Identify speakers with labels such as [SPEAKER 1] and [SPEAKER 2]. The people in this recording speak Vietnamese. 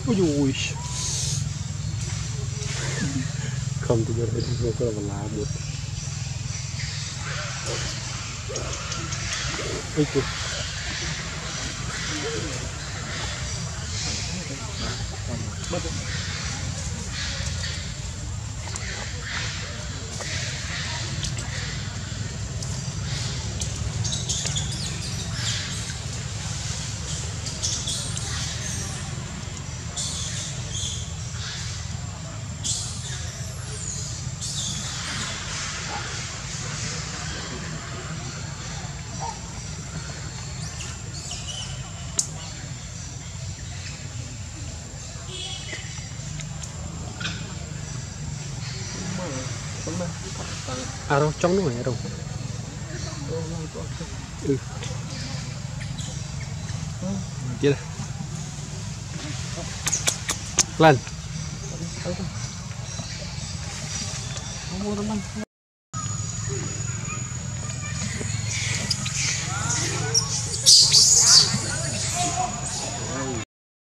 [SPEAKER 1] ôi dồi không thì giờ thì vô cái là lá một ôi trời à đâu trong nước này đâu kia đây lần